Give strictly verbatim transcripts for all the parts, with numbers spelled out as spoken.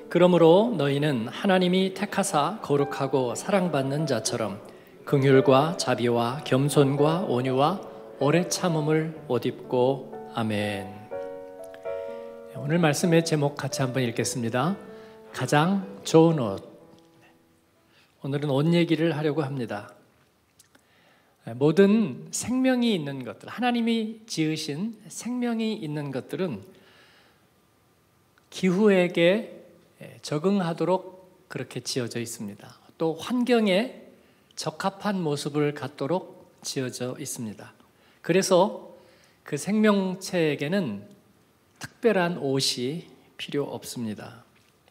그러므로 너희는 하나님이 택하사 거룩하고 사랑받는 자처럼 긍휼과 자비와 겸손과 온유와 오래 참음을 옷 입고. 아멘. 오늘 말씀의 제목 같이 한번 읽겠습니다. 가장 좋은 옷. 오늘은 옷 얘기를 하려고 합니다. 모든 생명이 있는 것들, 하나님이 지으신 생명이 있는 것들은 기후에게 적응하도록 그렇게 지어져 있습니다. 또 환경에 적합한 모습을 갖도록 지어져 있습니다. 그래서 그 생명체에게는 특별한 옷이 필요 없습니다.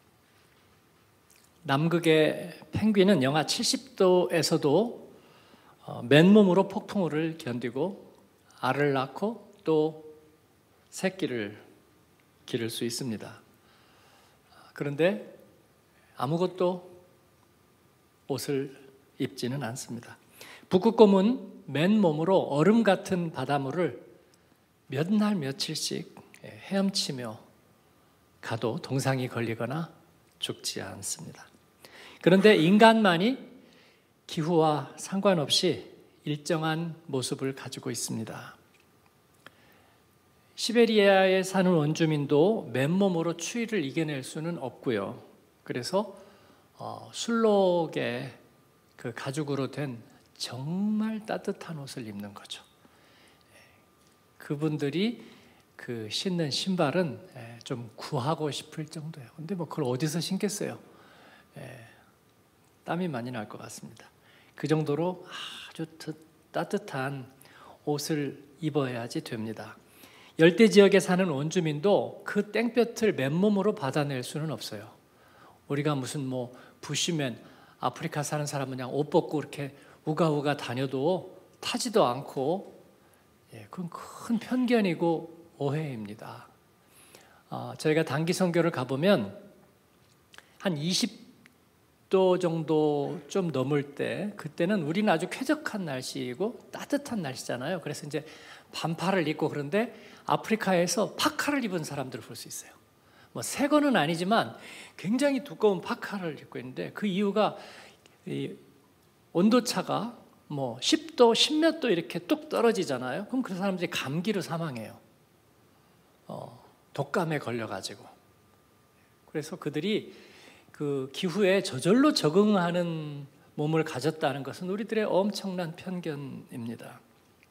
남극의 펭귄은 영하 칠십 도에서도 맨몸으로 폭풍우를 견디고 알을 낳고 또 새끼를 기를 수 있습니다. 그런데 아무것도 옷을 입지는 않습니다. 북극곰은 맨몸으로 얼음 같은 바닷물을 몇 날 며칠씩 헤엄치며 가도 동상이 걸리거나 죽지 않습니다. 그런데 인간만이 기후와 상관없이 일정한 모습을 가지고 있습니다. 시베리아에 사는 원주민도 맨몸으로 추위를 이겨낼 수는 없고요. 그래서 어, 술록의 그 가죽으로 된 정말 따뜻한 옷을 입는 거죠. 그분들이 그 신는 신발은 좀 구하고 싶을 정도예요. 근데 뭐 그걸 어디서 신겠어요? 땀이 많이 날 것 같습니다. 그 정도로 아주 따뜻한 옷을 입어야지 됩니다. 열대 지역에 사는 원주민도 그 땡볕을 맨몸으로 받아낼 수는 없어요. 우리가 무슨 뭐 부시맨, 아프리카 사는 사람은 그냥 옷 벗고 이렇게 우가우가 다녀도 타지도 않고, 예, 그건 큰 편견이고 오해입니다. 어, 저희가 단기 선교를 가보면 한 이십 도 정도 좀 넘을 때, 그때는 우리는 아주 쾌적한 날씨이고 따뜻한 날씨잖아요. 그래서 이제 반팔을 입고, 그런데 아프리카에서 파카를 입은 사람들을 볼 수 있어요. 뭐 새 거는 아니지만 굉장히 두꺼운 파카를 입고 있는데, 그 이유가 이 온도차가 뭐 십 도, 십몇 도 이렇게 뚝 떨어지잖아요. 그럼 그 사람들이 감기로 사망해요. 어, 독감에 걸려가지고. 그래서 그들이 그 기후에 저절로 적응하는 몸을 가졌다는 것은 우리들의 엄청난 편견입니다.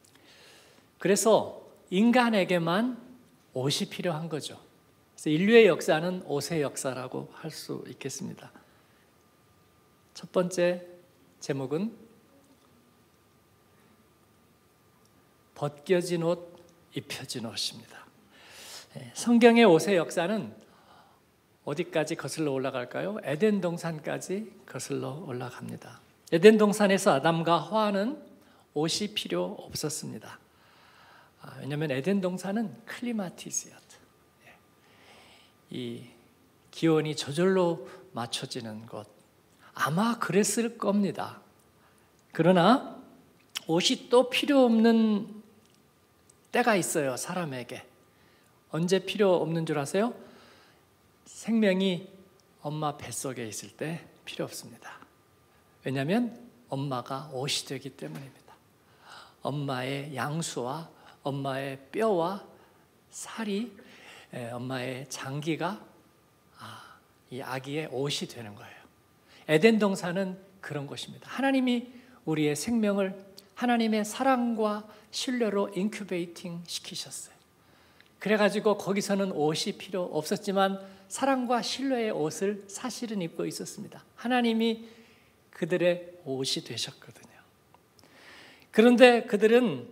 그래서 인간에게만 옷이 필요한 거죠. 그래서 인류의 역사는 옷의 역사라고 할 수 있겠습니다. 첫 번째 제목은 벗겨진 옷, 입혀진 옷입니다. 성경의 옷의 역사는 어디까지 거슬러 올라갈까요? 에덴 동산까지 거슬러 올라갑니다. 에덴 동산에서 아담과 하와는 옷이 필요 없었습니다. 왜냐하면 에덴 동산은 클리마티스였다. 이 기온이 저절로 맞춰지는 곳, 아마 그랬을 겁니다. 그러나 옷이 또 필요 없는 때가 있어요, 사람에게. 언제 필요 없는 줄 아세요? 생명이 엄마 뱃속에 있을 때 필요 없습니다. 왜냐하면 엄마가 옷이 되기 때문입니다. 엄마의 양수와 엄마의 뼈와 살이, 엄마의 장기가 이 아기의 옷이 되는 거예요. 에덴 동산은 그런 곳입니다. 하나님이 우리의 생명을 하나님의 사랑과 신뢰로 인큐베이팅 시키셨어요. 그래가지고 거기서는 옷이 필요 없었지만 사랑과 신뢰의 옷을 사실은 입고 있었습니다. 하나님이 그들의 옷이 되셨거든요. 그런데 그들은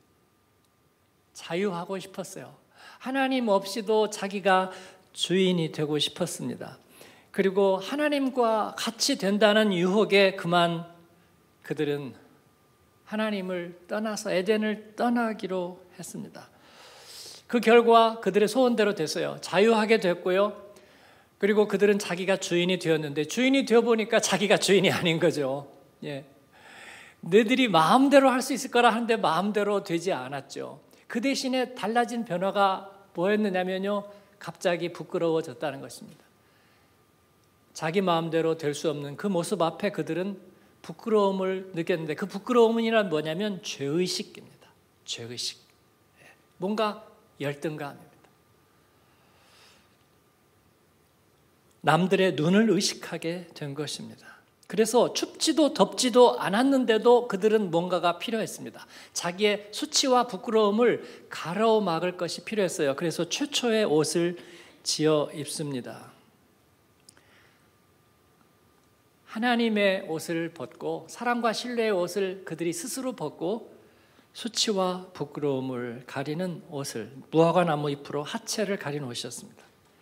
자유하고 싶었어요. 하나님 없이도 자기가 주인이 되고 싶었습니다. 그리고 하나님과 같이 된다는 유혹에 그만 그들은 하나님을 떠나서 에덴을 떠나기로 했습니다. 그 결과 그들의 소원대로 됐어요. 자유하게 됐고요. 그리고 그들은 자기가 주인이 되었는데, 주인이 되어보니까 자기가 주인이 아닌 거죠. 예. 너희들이 마음대로 할 수 있을 거라 하는데 마음대로 되지 않았죠. 그 대신에 달라진 변화가 뭐였느냐면요, 갑자기 부끄러워졌다는 것입니다. 자기 마음대로 될 수 없는 그 모습 앞에 그들은 부끄러움을 느꼈는데, 그 부끄러움이란 뭐냐면 죄의식입니다. 죄의식. 뭔가 열등감입니다. 남들의 눈을 의식하게 된 것입니다. 그래서 춥지도 덥지도 않았는데도 그들은 뭔가가 필요했습니다. 자기의 수치와 부끄러움을 가로막을 것이 필요했어요. 그래서 최초의 옷을 지어 입습니다. 하나님의 옷을 벗고, 사랑과 신뢰의 옷을 그들이 스스로 벗고 수치와 부끄러움을 가리는 옷을, 무화과 나무 잎으로 하체를 가린 옷이었습니다.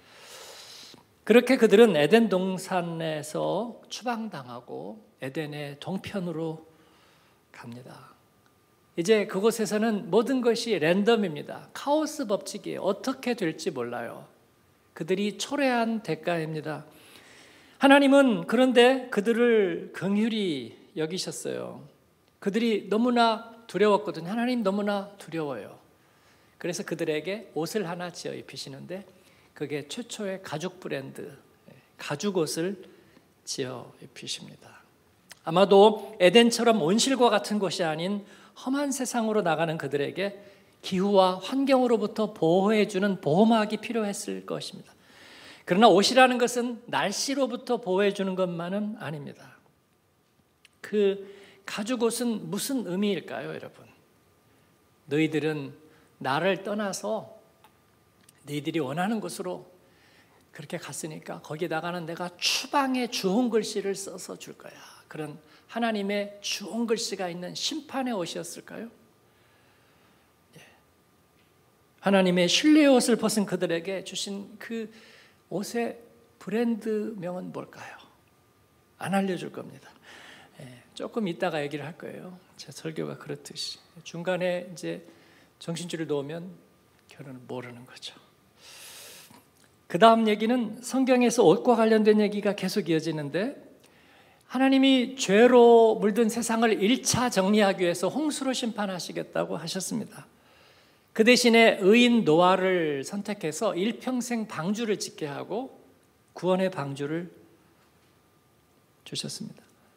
그렇게 그들은 에덴 동산에서 추방당하고 에덴의 동편으로 갑니다. 이제 그곳에서는 모든 것이 랜덤입니다. 카오스 법칙이에요. 어떻게 될지 몰라요. 그들이 초래한 대가입니다. 하나님은 그런데 그들을 긍휼히 여기셨어요. 그들이 너무나 두려웠거든요. 하나님 너무나 두려워요. 그래서 그들에게 옷을 하나 지어 입히시는데, 그게 최초의 가죽 브랜드, 가죽 옷을 지어 입히십니다. 아마도 에덴처럼 온실과 같은 곳이 아닌 험한 세상으로 나가는 그들에게 기후와 환경으로부터 보호해주는 보호막이 필요했을 것입니다. 그러나 옷이라는 것은 날씨로부터 보호해주는 것만은 아닙니다. 그 가죽 옷은 무슨 의미일까요, 여러분? 너희들은 나를 떠나서 너희들이 원하는 곳으로 그렇게 갔으니까 거기다가는 내가 추방의 주홍 글씨를 써서 줄 거야. 그런 하나님의 주홍 글씨가 있는 심판의 옷이었을까요? 예. 하나님의 신뢰의 옷을 벗은 그들에게 주신 그 옷의 브랜드명은 뭘까요? 안 알려줄 겁니다. 예. 조금 이따가 얘기를 할 거예요. 제 설교가 그렇듯이 중간에 이제 정신줄을 놓으면 결론을 모르는 거죠. 그 다음 얘기는 성경에서 옷과 관련된 얘기가 계속 이어지는데, 하나님이 죄로 물든 세상을 일 차 정리하기 위해서 홍수로 심판하시겠다고 하셨습니다. 그 대신에 의인 노아를 선택해서 일평생 방주를 짓게 하고 구원의 방주를 주셨습니다.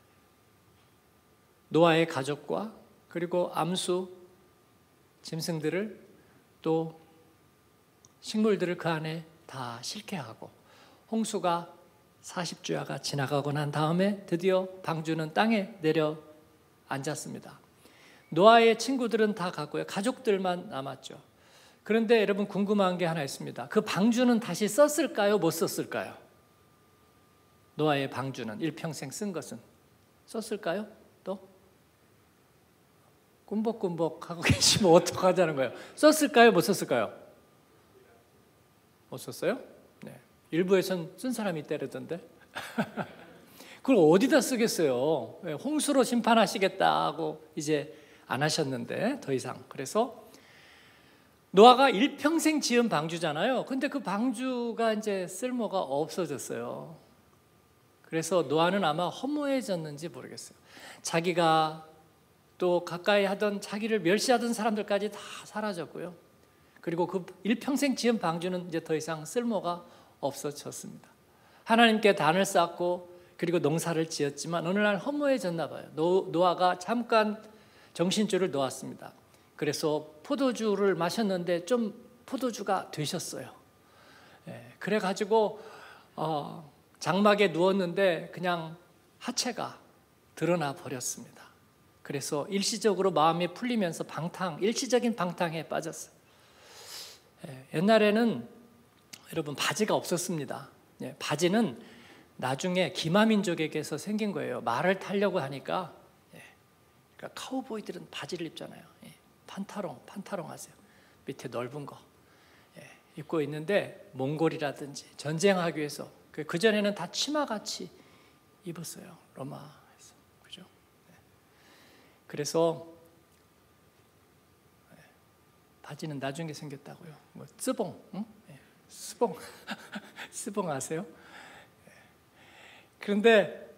노아의 가족과 그리고 암수, 짐승들을 또 식물들을 그 안에 다 싣게 하고, 홍수가 사십 주야가 지나가고 난 다음에 드디어 방주는 땅에 내려 앉았습니다. 노아의 친구들은 다 갔고요. 가족들만 남았죠. 그런데 여러분, 궁금한 게 하나 있습니다. 그 방주는 다시 썼을까요? 못 썼을까요? 노아의 방주는 일평생 쓴 것은 썼을까요? 또? 꿈벅꿈벅 하고 계시면 어떡하자는 거예요? 썼을까요? 못 썼을까요? 못 썼어요? 네. 일부에선 쓴 사람이 있다던데. 그걸 어디다 쓰겠어요? 홍수로 심판하시겠다고 이제 안 하셨는데 더 이상. 그래서 노아가 일평생 지은 방주잖아요. 근데 그 방주가 이제 쓸모가 없어졌어요. 그래서 노아는 아마 허무해졌는지 모르겠어요. 자기가 또 가까이 하던, 자기를 멸시하던 사람들까지 다 사라졌고요. 그리고 그 일평생 지은 방주는 이제 더 이상 쓸모가 없어졌습니다. 하나님께 단을 쌓고 그리고 농사를 지었지만 어느 날 허무해졌나 봐요. 노, 노아가 잠깐 정신줄을 놓았습니다. 그래서 포도주를 마셨는데 좀 포도주가 되셨어요. 예, 그래가지고 어, 장막에 누웠는데 그냥 하체가 드러나 버렸습니다. 그래서 일시적으로 마음이 풀리면서 방탕, 일시적인 방탕에 빠졌어요. 예, 옛날에는 여러분 바지가 없었습니다. 예, 바지는 나중에 기마민족에게서 생긴 거예요. 말을 타려고 하니까, 예, 그러니까 카우보이들은 바지를 입잖아요. 예, 판타롱, 판타롱 하세요. 밑에 넓은 거 예, 입고 있는데 몽골이라든지 전쟁하기 위해서 그 전에는 다 치마같이 입었어요. 로마에서, 그죠? 예. 그래서 바지는 나중에 생겼다고요. 뭐 스봉, 응? 예, 스봉, 스봉 아세요? 예. 그런데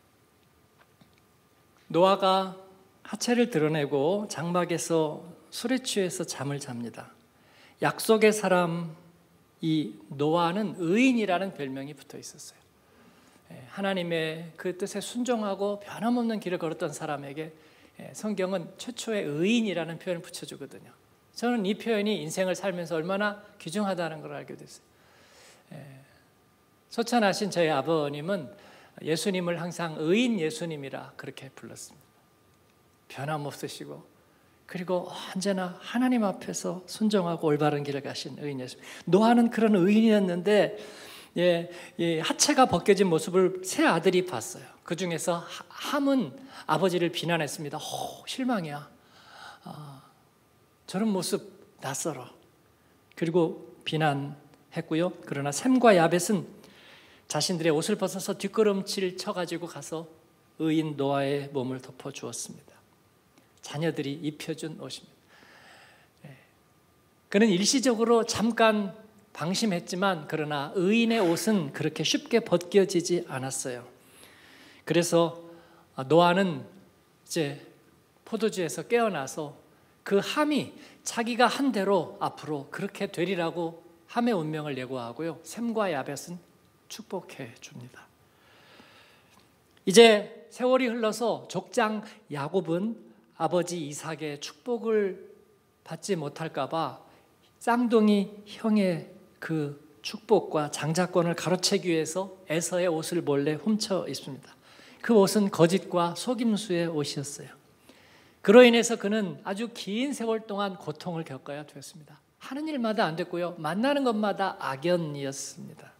노아가 하체를 드러내고 장막에서 술에 취해서 잠을 잡니다. 약속의 사람 이 노아는 의인이라는 별명이 붙어 있었어요. 하나님의 그 뜻에 순종하고 변함없는 길을 걸었던 사람에게 성경은 최초의 의인이라는 표현을 붙여주거든요. 저는 이 표현이 인생을 살면서 얼마나 귀중하다는 걸 알게 됐어요. 소천하신 저희 아버님은 예수님을 항상 의인 예수님이라 그렇게 불렀습니다. 변함없으시고 그리고 언제나 하나님 앞에서 순종하고 올바른 길을 가신 의인 예수님. 노아는 그런 의인이었는데 예, 예, 하체가 벗겨진 모습을 세 아들이 봤어요. 그 중에서 함은 아버지를 비난했습니다. 오, 실망이야. 아, 저런 모습 낯설어. 그리고 비난했고요. 그러나 셈과 야벳은 자신들의 옷을 벗어서 뒷걸음질 쳐가지고 가서 의인 노아의 몸을 덮어주었습니다. 자녀들이 입혀준 옷입니다. 예. 그는 일시적으로 잠깐 방심했지만 그러나 의인의 옷은 그렇게 쉽게 벗겨지지 않았어요. 그래서 노아는 이제 포도주에서 깨어나서 그 함이 자기가 한 대로 앞으로 그렇게 되리라고 함의 운명을 예고하고요. 셈과 야벳은 축복해 줍니다. 이제 세월이 흘러서 족장 야곱은 아버지 이삭의 축복을 받지 못할까 봐 쌍둥이 형의 그 축복과 장자권을 가로채기 위해서 에서의 옷을 몰래 훔쳐 입습니다. 그 옷은 거짓과 속임수의 옷이었어요. 그로 인해서 그는 아주 긴 세월 동안 고통을 겪어야 되었습니다. 하는 일마다 안 됐고요. 만나는 것마다 악연이었습니다.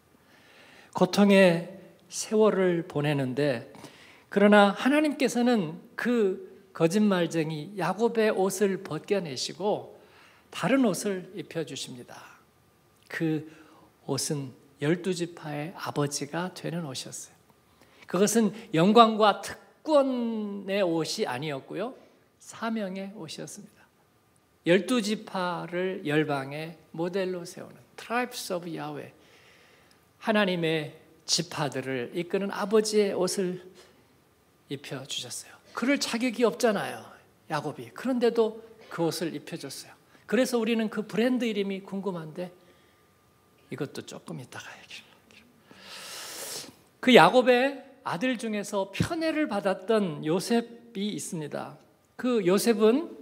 고통의 세월을 보내는데 그러나 하나님께서는 그 거짓말쟁이 야곱의 옷을 벗겨내시고 다른 옷을 입혀주십니다. 그 옷은 열두 지파의 아버지가 되는 옷이었어요. 그것은 영광과 특권의 옷이 아니었고요. 사명의 옷이었습니다. 열두 지파를 열방의 모델로 세우는 Tribes of Yahweh, 하나님의 지파들을 이끄는 아버지의 옷을 입혀주셨어요. 그럴 자격이 없잖아요, 야곱이. 그런데도 그 옷을 입혀줬어요. 그래서 우리는 그 브랜드 이름이 궁금한데 이것도 조금 이따가 얘기를 할게요. 그 야곱의 아들 중에서 편애를 받았던 요셉이 있습니다. 그 요셉은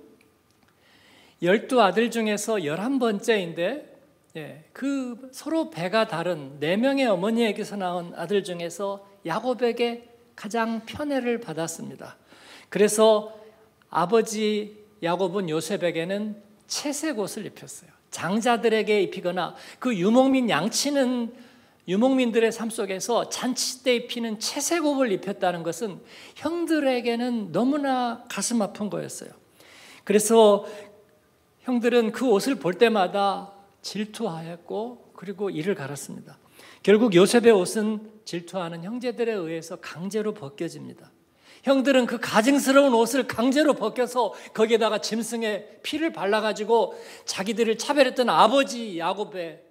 열두 아들 중에서 열한 번째인데 예, 그 서로 배가 다른 네 명의 어머니에게서 낳은 아들 중에서 야곱에게 가장 편애를 받았습니다. 그래서 아버지 야곱은 요셉에게는 채색 옷을 입혔어요. 장자들에게 입히거나 그 유목민 양치는 유목민들의 삶 속에서 잔치 때 입히는 채색 옷을 입혔다는 것은 형들에게는 너무나 가슴 아픈 거였어요. 그래서 형들은 그 옷을 볼 때마다 질투하였고 그리고 이를 갈았습니다. 결국 요셉의 옷은 질투하는 형제들에 의해서 강제로 벗겨집니다. 형들은 그 가증스러운 옷을 강제로 벗겨서 거기에다가 짐승의 피를 발라가지고 자기들을 차별했던 아버지 야곱의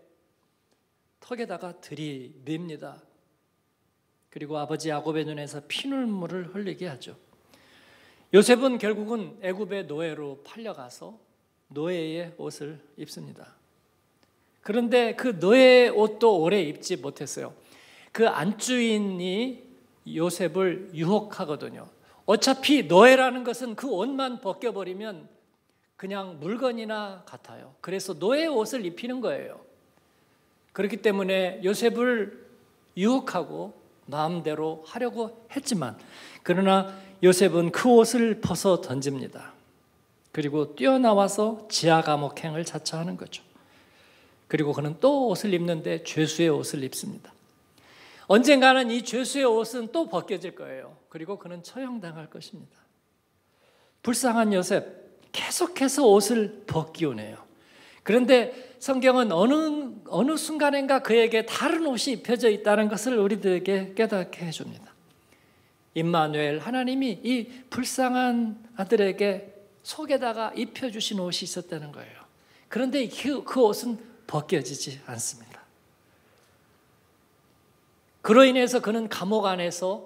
턱에다가 들이밉니다. 그리고 아버지 야곱의 눈에서 피눈물을 흘리게 하죠. 요셉은 결국은 애굽의 노예로 팔려가서 노예의 옷을 입습니다. 그런데 그 노예의 옷도 오래 입지 못했어요. 그 안주인이 요셉을 유혹하거든요. 어차피 노예라는 것은 그 옷만 벗겨버리면 그냥 물건이나 같아요. 그래서 노예 옷을 입히는 거예요. 그렇기 때문에 요셉을 유혹하고 마음대로 하려고 했지만 그러나 요셉은 그 옷을 벗어 던집니다. 그리고 뛰어나와서 지하 감옥행을 자처하는 거죠. 그리고 그는 또 옷을 입는데 죄수의 옷을 입습니다. 언젠가는 이 죄수의 옷은 또 벗겨질 거예요. 그리고 그는 처형당할 것입니다. 불쌍한 요셉, 계속해서 옷을 벗기곤 해요. 그런데 성경은 어느, 어느 순간인가 그에게 다른 옷이 입혀져 있다는 것을 우리들에게 깨닫게 해줍니다. 임마누엘, 하나님이 이 불쌍한 아들에게 속에다가 입혀주신 옷이 있었다는 거예요. 그런데 그, 그 옷은 벗겨지지 않습니다. 그로 인해서 그는 감옥 안에서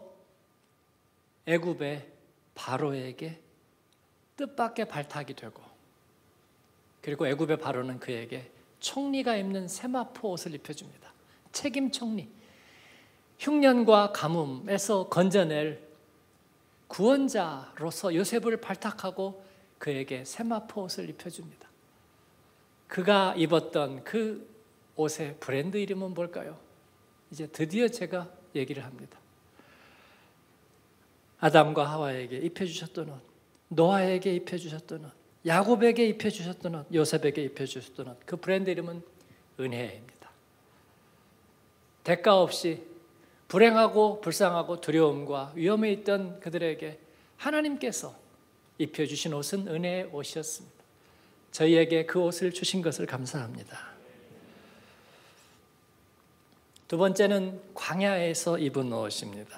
애굽의 바로에게 뜻밖의 발탁이 되고 그리고 애굽의 바로는 그에게 총리가 입는 세마포 옷을 입혀줍니다. 책임 총리. 흉년과 가뭄에서 건져낼 구원자로서 요셉을 발탁하고 그에게 세마포 옷을 입혀줍니다. 그가 입었던 그 옷의 브랜드 이름은 뭘까요? 이제 드디어 제가 얘기를 합니다. 아담과 하와에게 입혀주셨던 옷, 노아에게 입혀주셨던 옷, 야곱에게 입혀주셨던 옷, 요셉에게 입혀주셨던 옷, 그 브랜드 이름은 은혜입니다. 대가 없이 불행하고 불쌍하고 두려움과 위험에 있던 그들에게 하나님께서 입혀주신 옷은 은혜의 옷이었습니다. 저희에게 그 옷을 주신 것을 감사합니다. 두 번째는 광야에서 입은 옷입니다.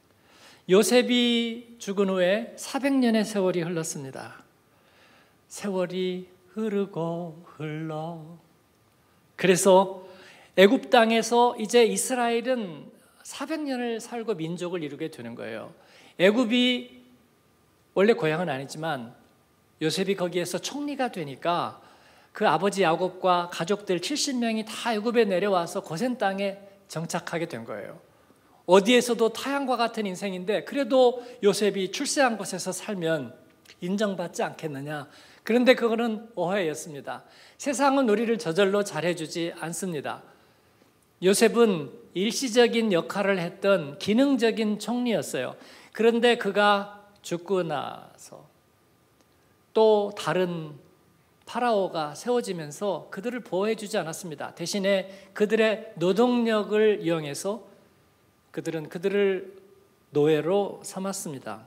요셉이 죽은 후에 사백 년의 세월이 흘렀습니다. 세월이 흐르고 흘러. 그래서 애굽 땅에서 이제 이스라엘은 사백 년을 살고 민족을 이루게 되는 거예요. 애굽이 원래 고향은 아니지만 요셉이 거기에서 총리가 되니까 그 아버지 야곱과 가족들 칠십 명이 다 애굽에 내려와서 고센 땅에 정착하게 된 거예요. 어디에서도 타향과 같은 인생인데 그래도 요셉이 출세한 곳에서 살면 인정받지 않겠느냐. 그런데 그거는 오해였습니다. 세상은 우리를 저절로 잘해주지 않습니다. 요셉은 일시적인 역할을 했던 기능적인 총리였어요. 그런데 그가 죽고 나서 또 다른 파라오가 세워지면서 그들을 보호해주지 않았습니다. 대신에 그들의 노동력을 이용해서 그들은 그들을 노예로 삼았습니다.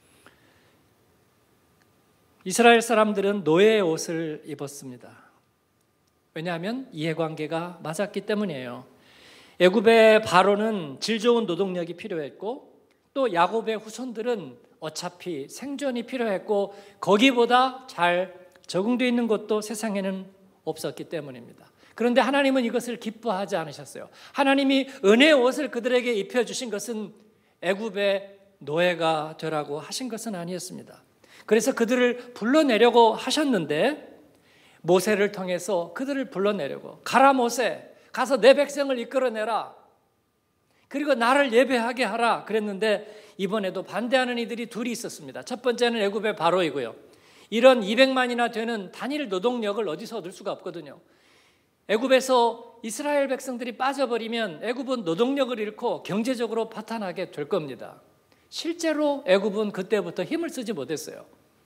이스라엘 사람들은 노예의 옷을 입었습니다. 왜냐하면 이해관계가 맞았기 때문이에요. 애굽의 바로는 질 좋은 노동력이 필요했고 또 야곱의 후손들은 어차피 생존이 필요했고 거기보다 잘 적응되어 있는 것도 세상에는 없었기 때문입니다. 그런데 하나님은 이것을 기뻐하지 않으셨어요. 하나님이 은혜의 옷을 그들에게 입혀주신 것은 애굽의 노예가 되라고 하신 것은 아니었습니다. 그래서 그들을 불러내려고 하셨는데 모세를 통해서 그들을 불러내려고 가라 모세, 가서 내 백성을 이끌어내라. 그리고 나를 예배하게 하라 그랬는데 이번에도 반대하는 이들이 둘이 있었습니다. 첫 번째는 애굽의 바로이고요. 이런 이백만이나 되는 단일 노동력을 어디서 얻을 수가 없거든요. 애굽에서 이스라엘 백성들이 빠져버리면 애굽은 노동력을 잃고 경제적으로 파탄하게 될 겁니다. 실제로 애굽은 그때부터 힘을 쓰지 못했어요.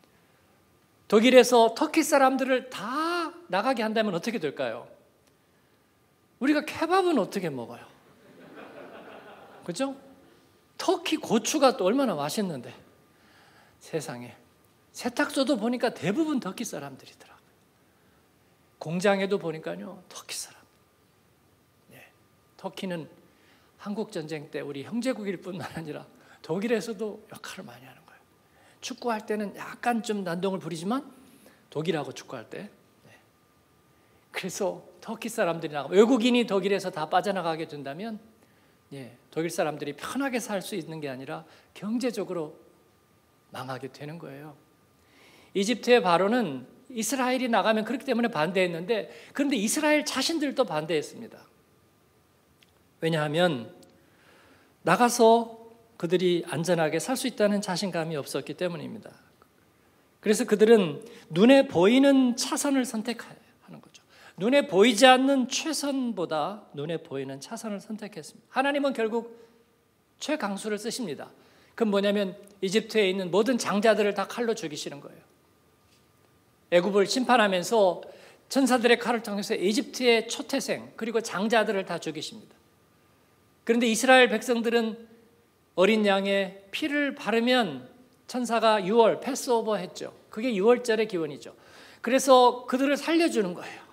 독일에서 터키 사람들을 다 나가게 한다면 어떻게 될까요? 우리가 케밥은 어떻게 먹어요? 그죠? 터키 고추가 또 얼마나 맛있는데 세상에 세탁소도 보니까 대부분 터키 사람들이더라고요. 공장에도 보니까요 터키 사람. 네. 터키는 한국전쟁 때 우리 형제국일 뿐만 아니라 독일에서도 역할을 많이 하는 거예요. 축구할 때는 약간 좀 난동을 부리지만 독일하고 축구할 때 네. 그래서 터키 사람들이 나가고 외국인이 독일에서 다 빠져나가게 된다면 예, 독일 사람들이 편하게 살 수 있는 게 아니라 경제적으로 망하게 되는 거예요. 이집트의 바로는 이스라엘이 나가면 그렇기 때문에 반대했는데 그런데 이스라엘 자신들도 반대했습니다. 왜냐하면 나가서 그들이 안전하게 살 수 있다는 자신감이 없었기 때문입니다. 그래서 그들은 눈에 보이는 차선을 선택하는 거죠. 눈에 보이지 않는 최선보다 눈에 보이는 차선을 선택했습니다. 하나님은 결국 최강수를 쓰십니다. 그건 뭐냐면 이집트에 있는 모든 장자들을 다 칼로 죽이시는 거예요. 애굽을 심판하면서 천사들의 칼을 통해서 이집트의 초태생 그리고 장자들을 다 죽이십니다. 그런데 이스라엘 백성들은 어린 양의 피를 바르면 천사가 유월 패스오버 했죠. 그게 유월절의 기원이죠. 그래서 그들을 살려주는 거예요.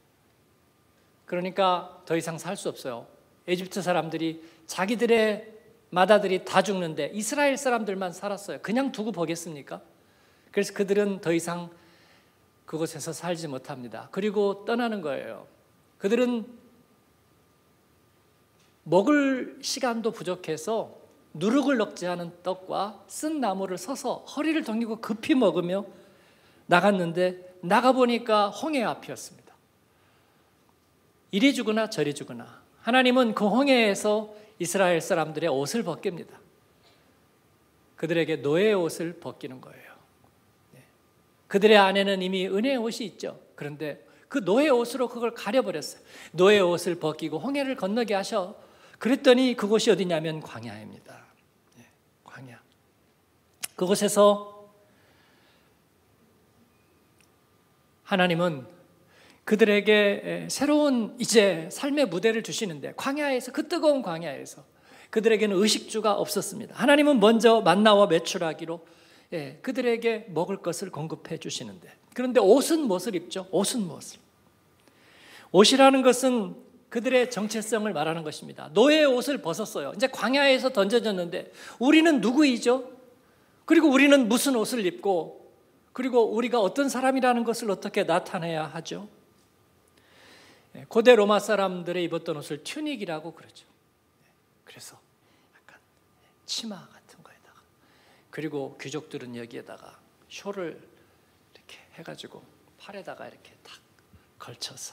그러니까 더 이상 살 수 없어요. 이집트 사람들이 자기들의 마다들이 다 죽는데 이스라엘 사람들만 살았어요. 그냥 두고 보겠습니까? 그래서 그들은 더 이상 그곳에서 살지 못합니다. 그리고 떠나는 거예요. 그들은 먹을 시간도 부족해서 누룩을 넣지 않은 떡과 쓴 나무를 서서 허리를 동이고 급히 먹으며 나갔는데 나가보니까 홍해 앞이었습니다. 이리 주거나 저리 주거나 하나님은 그 홍해에서 이스라엘 사람들의 옷을 벗깁니다. 그들에게 노예의 옷을 벗기는 거예요. 그들의 안에는 이미 은혜의 옷이 있죠. 그런데 그 노예의 옷으로 그걸 가려버렸어요. 노예의 옷을 벗기고 홍해를 건너게 하셔. 그랬더니 그곳이 어디냐면 광야입니다. 광야. 그곳에서 하나님은 그들에게 새로운 이제 삶의 무대를 주시는데, 광야에서, 그 뜨거운 광야에서 그들에게는 의식주가 없었습니다. 하나님은 먼저 만나와 메추라기로 예, 그들에게 먹을 것을 공급해 주시는데, 그런데 옷은 무엇을 입죠? 옷은 무엇을? 옷이라는 것은 그들의 정체성을 말하는 것입니다. 노예의 옷을 벗었어요. 이제 광야에서 던져졌는데 우리는 누구이죠? 그리고 우리는 무슨 옷을 입고, 그리고 우리가 어떤 사람이라는 것을 어떻게 나타내야 하죠? 고대 로마 사람들이 입었던 옷을 튜닉이라고 그러죠. 그래서 약간 치마 같은 거에다가, 그리고 귀족들은 여기에다가 쇼를 이렇게 해가지고 팔에다가 이렇게 딱 걸쳐서,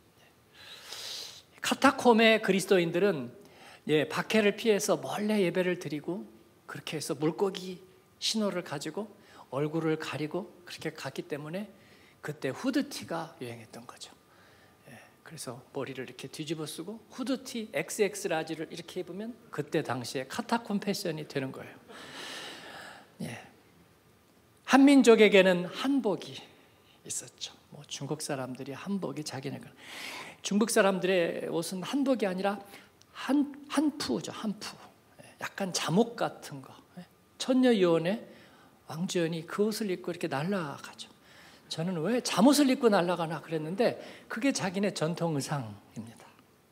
카타콤의 그리스도인들은 예, 박해를 피해서 몰래 예배를 드리고, 그렇게 해서 물고기 신호를 가지고 얼굴을 가리고 그렇게 갔기 때문에 그때 후드티가 유행했던 거죠. 예, 그래서 머리를 이렇게 뒤집어 쓰고 후드티 엑스엑스 라지를 이렇게 입으면 그때 당시에 카타콤 패션이 되는 거예요. 예. 한민족에게는 한복이 있었죠. 뭐 중국 사람들이 한복이 자기네가, 중국 사람들의 옷은 한복이 아니라 한, 한푸죠. 한푸. 약간 잠옷 같은 거. 천녀유원의 왕주연이 그 옷을 입고 이렇게 날아가죠. 저는 왜 잠옷을 입고 날아가나 그랬는데 그게 자기네 전통 의상입니다.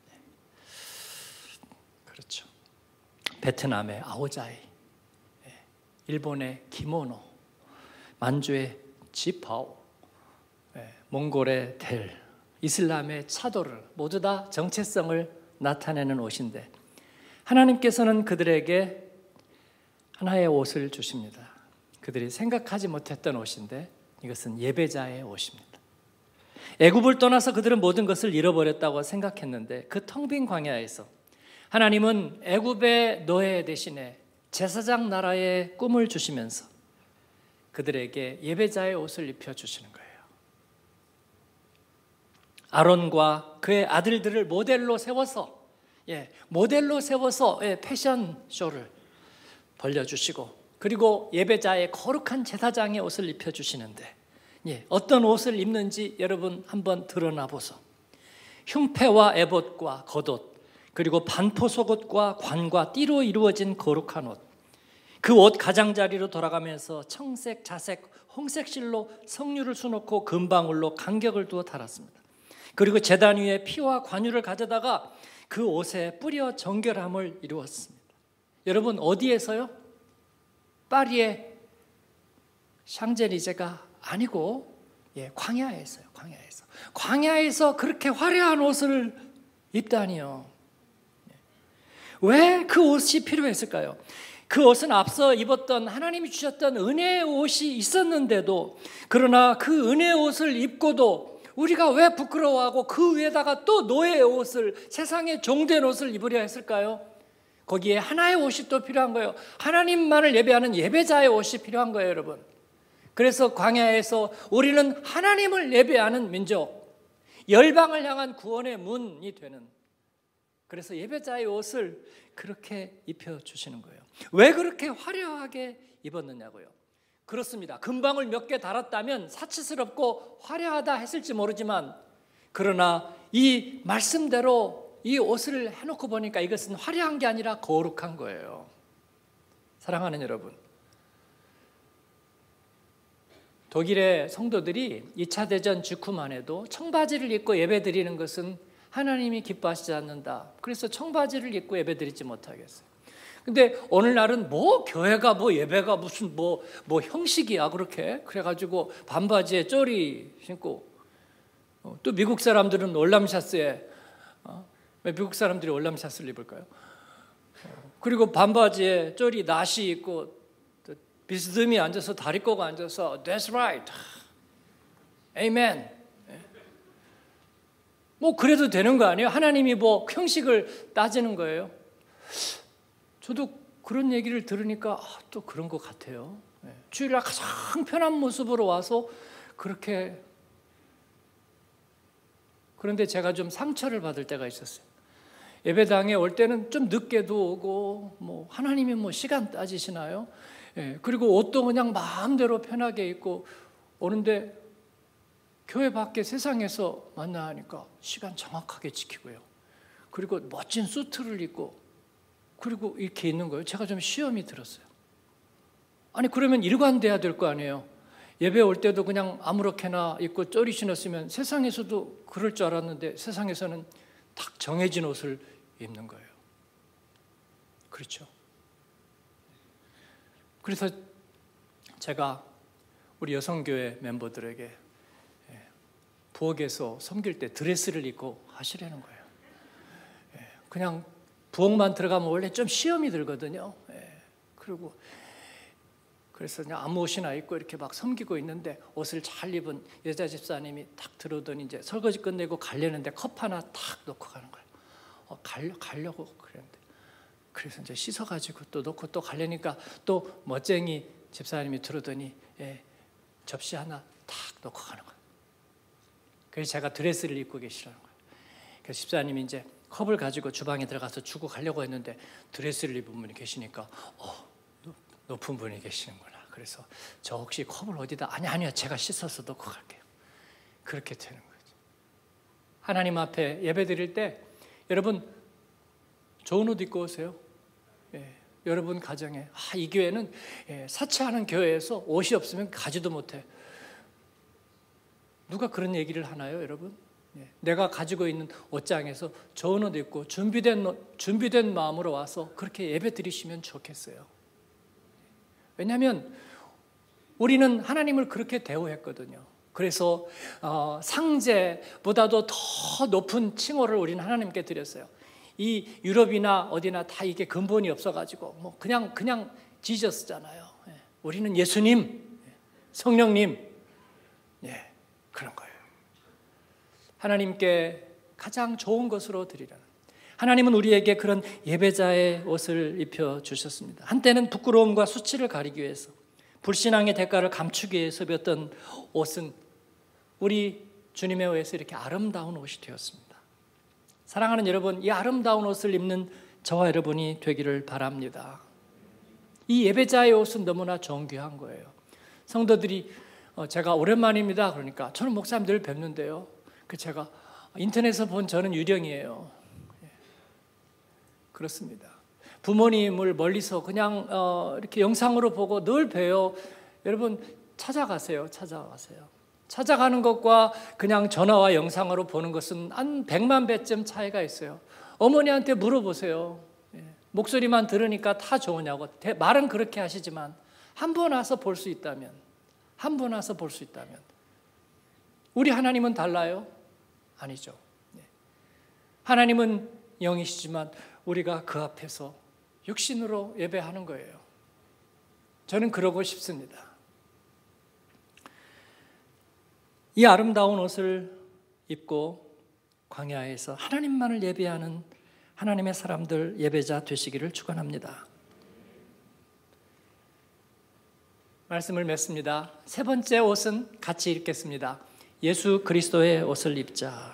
그렇죠. 베트남의 아오자이, 일본의 기모노, 만주의 지파오, 몽골의 델, 이슬람의 차도르, 모두 다 정체성을 나타내는 옷인데, 하나님께서는 그들에게 하나의 옷을 주십니다. 그들이 생각하지 못했던 옷인데 이것은 예배자의 옷입니다. 애굽을 떠나서 그들은 모든 것을 잃어버렸다고 생각했는데, 그 텅 빈 광야에서 하나님은 애굽의 노예 대신에 제사장 나라의 꿈을 주시면서 그들에게 예배자의 옷을 입혀주시는 거예요. 아론과 그의 아들들을 모델로 세워서, 예, 모델로 세워서 예, 패션쇼를 벌려주시고, 그리고 예배자의 거룩한 제사장의 옷을 입혀주시는데, 예, 어떤 옷을 입는지 여러분 한번 드러나 보소. 흉패와 에봇과 겉옷, 그리고 반포 속옷과 관과 띠로 이루어진 거룩한 옷, 그 옷 가장자리로 돌아가면서 청색, 자색, 홍색 실로 석류를 수놓고 금방울로 간격을 두어 달았습니다. 그리고 제단 위에 피와 관유를 가져다가 그 옷에 뿌려 정결함을 이루었습니다. 여러분, 어디에서요? 파리의 샹젤리제가 아니고, 예, 광야에서요. 광야에서 광야에서 그렇게 화려한 옷을 입다니요. 왜 그 옷이 필요했을까요? 그 옷은 앞서 입었던 하나님이 주셨던 은혜의 옷이 있었는데도, 그러나 그 은혜의 옷을 입고도 우리가 왜 부끄러워하고 그 위에다가 또 노예의 옷을, 세상의 종된 옷을 입으려 했을까요? 거기에 하나의 옷이 또 필요한 거예요. 하나님만을 예배하는 예배자의 옷이 필요한 거예요, 여러분. 그래서 광야에서 우리는 하나님을 예배하는 민족, 열방을 향한 구원의 문이 되는, 그래서 예배자의 옷을 그렇게 입혀주시는 거예요. 왜 그렇게 화려하게 입었느냐고요. 그렇습니다. 금방울 몇 개 달았다면 사치스럽고 화려하다 했을지 모르지만, 그러나 이 말씀대로 이 옷을 해놓고 보니까 이것은 화려한 게 아니라 거룩한 거예요. 사랑하는 여러분, 독일의 성도들이 이 차 대전 직후만 해도 청바지를 입고 예배드리는 것은 하나님이 기뻐하시지 않는다. 그래서 청바지를 입고 예배드리지 못하겠어요. 근데 오늘날은 뭐 교회가 뭐 예배가 무슨 뭐, 뭐 형식이야 그렇게 그래가지고 반바지에 쪼리 신고, 어, 또 미국 사람들은 올람샤스에, 어, 왜 미국 사람들이 올람샤스를 입을까요? 어, 그리고 반바지에 쪼리 나시 입고 비스듬히 앉아서 다리 꼬고 앉아서 That's right, Amen. 뭐 그래도 되는 거 아니에요? 하나님이 뭐 형식을 따지는 거예요? 저도 그런 얘기를 들으니까 아, 또 그런 것 같아요. 예. 주일날 가장 편한 모습으로 와서 그렇게. 그런데 제가 좀 상처를 받을 때가 있었어요. 예배당에 올 때는 좀 늦게도 오고, 뭐 하나님이 뭐 시간 따지시나요? 예. 그리고 옷도 그냥 마음대로 편하게 입고 오는데 교회 밖에 세상에서 만나 하니까 시간 정확하게 지키고요. 그리고 멋진 수트를 입고 그리고 이렇게 있는 거예요. 제가 좀 시험이 들었어요. 아니 그러면 일관돼야 될 거 아니에요. 예배 올 때도 그냥 아무렇게나 입고 쪼리 신었으면 세상에서도 그럴 줄 알았는데 세상에서는 딱 정해진 옷을 입는 거예요. 그렇죠. 그래서 제가 우리 여성교회 멤버들에게 부엌에서 섬길 때 드레스를 입고 하시라는 거예요. 그냥 부엌만 들어가면 원래 좀 시험이 들거든요. 그리고 그래서 그냥 아무 옷이나 입고 이렇게 막 섬기고 있는데 옷을 잘 입은 여자 집사님이 딱 들어오더니 이제 설거지 끝내고 가려는데 컵 하나 탁 놓고 가는 거예요. 어, 가려, 가려고 그랬는데 그래서 이제 씻어가지고 또 놓고 또 가려니까 또 멋쟁이 집사님이 들어오더니 예, 접시 하나 탁 놓고 가는 거예요. 그래서 제가 드레스를 입고 계시라는 거예요. 그래서 집사님이 이제 컵을 가지고 주방에 들어가서 주고 가려고 했는데 드레스를 입은 분이 계시니까 어, 높은 분이 계시는구나. 그래서 저 혹시 컵을 어디다? 아니 아니요 제가 씻어서 놓고 갈게요. 그렇게 되는 거죠. 하나님 앞에 예배 드릴 때 여러분 좋은 옷 입고 오세요. 예, 여러분 가정에 아, 이 교회는 예, 사치하는 교회에서 옷이 없으면 가지도 못해. 누가 그런 얘기를 하나요, 여러분? 예, 내가 가지고 있는 옷장에서 좋은 옷 입고 준비된 준비된 마음으로 와서 그렇게 예배 드리시면 좋겠어요. 왜냐하면 우리는 하나님을 그렇게 대우했거든요. 그래서 어, 상제보다도 더 높은 칭호를 우리는 하나님께 드렸어요. 이 유럽이나 어디나 다 이게 근본이 없어가지고 뭐 그냥 그냥 지저스잖아요. 예. 우리는 예수님, 성령님, 예, 그런 거예요. 하나님께 가장 좋은 것으로 드리라는. 하나님은 우리에게 그런 예배자의 옷을 입혀 주셨습니다. 한때는 부끄러움과 수치를 가리기 위해서 불신앙의 대가를 감추기 위해서 입었던 옷은 우리 주님의 의해서 이렇게 아름다운 옷이 되었습니다. 사랑하는 여러분, 이 아름다운 옷을 입는 저와 여러분이 되기를 바랍니다. 이 예배자의 옷은 너무나 존귀한 거예요. 성도들이 제가 오랜만입니다. 그러니까 저는 목사님 늘 뵙는데요. 그 제가 인터넷에서 본 저는 유령이에요. 그렇습니다. 부모님을 멀리서 그냥 어 이렇게 영상으로 보고 늘 봬요. 여러분 찾아가세요. 찾아가세요. 찾아가는 것과 그냥 전화와 영상으로 보는 것은 한 백만 배쯤 차이가 있어요. 어머니한테 물어보세요. 예. 목소리만 들으니까 다 좋으냐고. 말은 그렇게 하시지만 한 번 와서 볼 수 있다면 한 번 와서 볼 수 있다면 우리 하나님은 달라요? 아니죠. 예. 하나님은 영이시지만 우리가 그 앞에서 육신으로 예배하는 거예요. 저는 그러고 싶습니다. 이 아름다운 옷을 입고 광야에서 하나님만을 예배하는 하나님의 사람들 예배자 되시기를 축원합니다. 말씀을 맺습니다. 세 번째 옷은 같이 읽겠습니다. 예수 그리스도의 옷을 입자.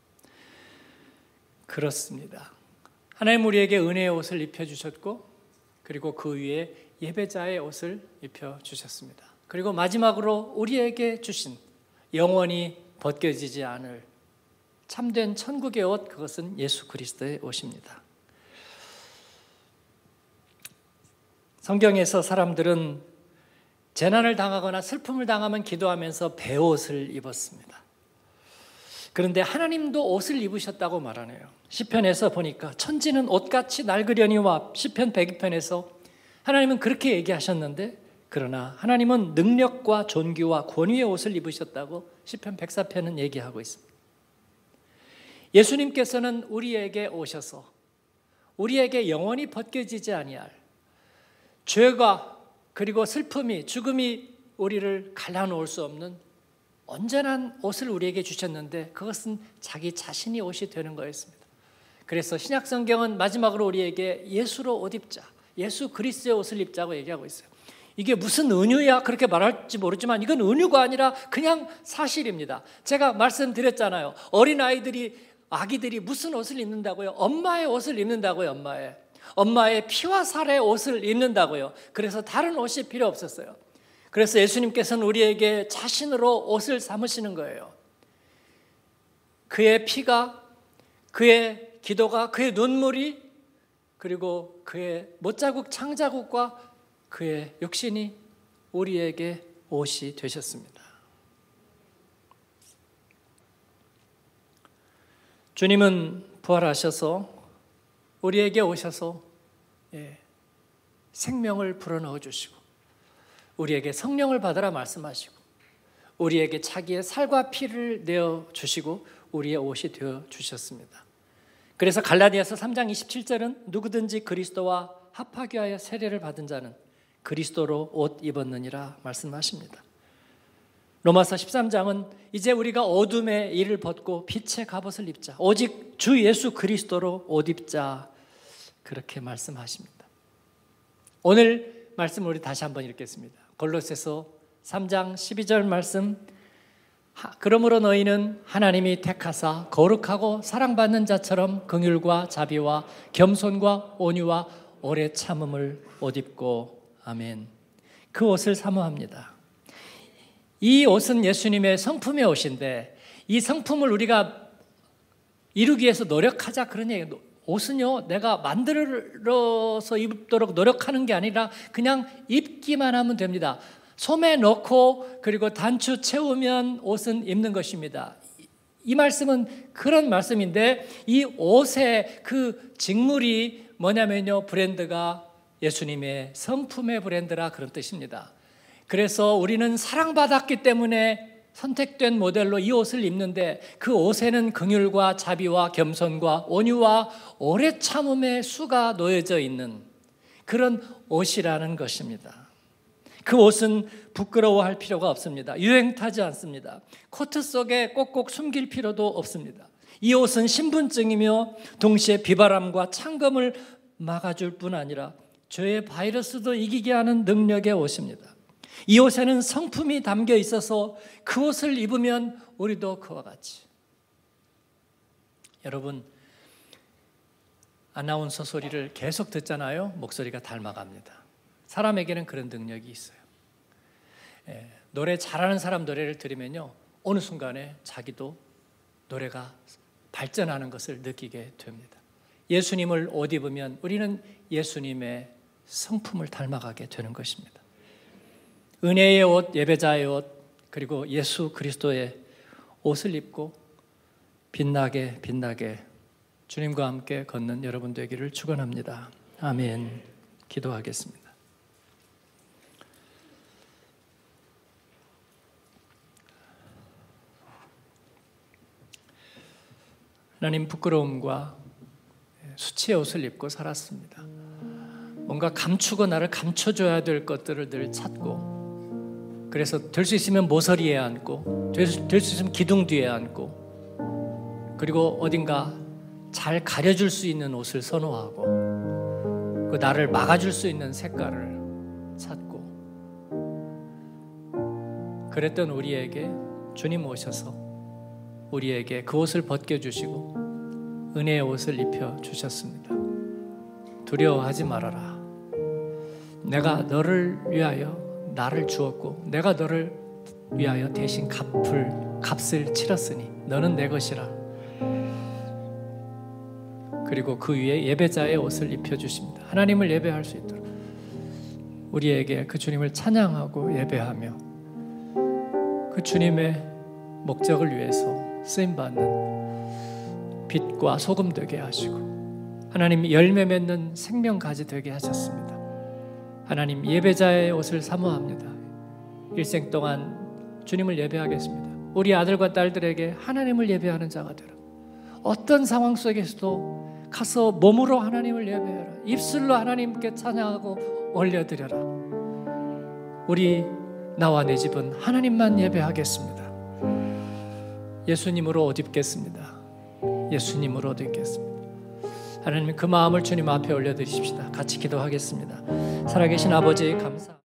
그렇습니다. 하나님 우리에게 은혜의 옷을 입혀주셨고 그리고 그 위에 예배자의 옷을 입혀주셨습니다. 그리고 마지막으로 우리에게 주신 영원히 벗겨지지 않을 참된 천국의 옷, 그것은 예수 그리스도의 옷입니다. 성경에서 사람들은 재난을 당하거나 슬픔을 당하면 기도하면서 베옷을 입었습니다. 그런데 하나님도 옷을 입으셨다고 말하네요. 시편에서 보니까 천지는 옷같이 낡으려니와 시편 백이 편에서 하나님은 그렇게 얘기하셨는데 그러나 하나님은 능력과 존귀와 권위의 옷을 입으셨다고 시편 백사 편은 얘기하고 있습니다. 예수님께서는 우리에게 오셔서 우리에게 영원히 벗겨지지 아니할 죄가 그리고 슬픔이 죽음이 우리를 갈라놓을 수 없는 온전한 옷을 우리에게 주셨는데 그것은 자기 자신이 옷이 되는 거였습니다. 그래서 신약 성경은 마지막으로 우리에게 예수로 옷 입자, 예수 그리스도의 옷을 입자고 얘기하고 있어요. 이게 무슨 은유야 그렇게 말할지 모르지만 이건 은유가 아니라 그냥 사실입니다. 제가 말씀드렸잖아요. 어린아이들이, 아기들이 무슨 옷을 입는다고요? 엄마의 옷을 입는다고요. 엄마의 엄마의 피와 살의 옷을 입는다고요. 그래서 다른 옷이 필요 없었어요. 그래서 예수님께서는 우리에게 자신으로 옷을 삼으시는 거예요. 그의 피가, 그의 기도가, 그의 눈물이, 그리고 그의 못자국 창자국과 그의 육신이 우리에게 옷이 되셨습니다. 주님은 부활하셔서 우리에게 오셔서 예, 생명을 불어넣어 주시고 우리에게 성령을 받으라 말씀하시고 우리에게 자기의 살과 피를 내어 주시고 우리의 옷이 되어 주셨습니다. 그래서 갈라디아서 삼 장 이십칠 절은 누구든지 그리스도와 합하게 하여 세례를 받은 자는 그리스도로 옷 입었느니라 말씀하십니다. 로마서 십삼 장은 이제 우리가 어둠의 일을 벗고 빛의 갑옷을 입자, 오직 주 예수 그리스도로 옷 입자, 그렇게 말씀하십니다. 오늘 말씀 우리 다시 한번 읽겠습니다. 골로새서 삼 장 십이 절 말씀, 그러므로 너희는 하나님이 택하사 거룩하고 사랑받는 자처럼 긍휼과 자비와 겸손과 온유와 오래 참음을 옷 입고, 아멘. 그 옷을 사모합니다. 이 옷은 예수님의 성품의 옷인데 이 성품을 우리가 이루기 위해서 노력하자 그런 얘기예요. 옷은요 내가 만들어서 입도록 노력하는 게 아니라 그냥 입기만 하면 됩니다. 소매 넣고 그리고 단추 채우면 옷은 입는 것입니다. 이 말씀은 그런 말씀인데 이 옷의 그 직물이 뭐냐면요, 브랜드가 예수님의 성품의 브랜드라 그런 뜻입니다. 그래서 우리는 사랑받았기 때문에 선택된 모델로 이 옷을 입는데 그 옷에는 긍휼과 자비와 겸손과 온유와 오래 참음의 수가 놓여져 있는 그런 옷이라는 것입니다. 그 옷은 부끄러워할 필요가 없습니다. 유행 타지 않습니다. 코트 속에 꼭꼭 숨길 필요도 없습니다. 이 옷은 신분증이며 동시에 비바람과 창검을 막아줄 뿐 아니라 죄의 바이러스도 이기게 하는 능력의 옷입니다. 이 옷에는 성품이 담겨 있어서 그 옷을 입으면 우리도 그와 같이. 여러분, 아나운서 소리를 계속 듣잖아요. 목소리가 닮아갑니다. 사람에게는 그런 능력이 있어요. 예, 노래 잘하는 사람 노래를 들으면요, 어느 순간에 자기도 노래가 발전하는 것을 느끼게 됩니다. 예수님을 옷 입으면 우리는 예수님의 성품을 닮아가게 되는 것입니다. 은혜의 옷, 예배자의 옷, 그리고 예수 그리스도의 옷을 입고 빛나게 빛나게 주님과 함께 걷는 여러분 되기를 축원합니다. 아멘. 기도하겠습니다. 하나님, 부끄러움과 수치의 옷을 입고 살았습니다. 뭔가 감추고 나를 감춰줘야 될 것들을 늘 찾고, 그래서 될 수 있으면 모서리에 앉고 될 수 있으면 기둥 뒤에 앉고, 그리고 어딘가 잘 가려줄 수 있는 옷을 선호하고 그 나를 막아줄 수 있는 색깔을 찾고, 그랬던 우리에게 주님 오셔서 우리에게 그 옷을 벗겨주시고 은혜의 옷을 입혀주셨습니다. 두려워하지 말아라. 내가 너를 위하여 나를 주었고 내가 너를 위하여 대신 갚을, 값을 치렀으니 너는 내 것이라. 그리고 그 위에 예배자의 옷을 입혀주십니다. 하나님을 예배할 수 있도록 우리에게 그 주님을 찬양하고 예배하며 그 주님의 목적을 위해서 쓰임받는 빛과 소금 되게 하시고 하나님 열매 맺는 생명가지 되게 하셨습니다. 하나님, 예배자의 옷을 사모합니다. 일생 동안 주님을 예배하겠습니다. 우리 아들과 딸들에게 하나님을 예배하는 자가 되라. 어떤 상황 속에서도 가서 몸으로 하나님을 예배하라. 입술로 하나님께 찬양하고 올려드려라. 우리 나와 내 집은 하나님만 예배하겠습니다. 예수님으로 옷 입겠습니다. 예수님으로 옷 입겠습니다. 하나님 그 마음을 주님 앞에 올려드리십시다. 같이 기도하겠습니다. 살아계신 아버지 감사.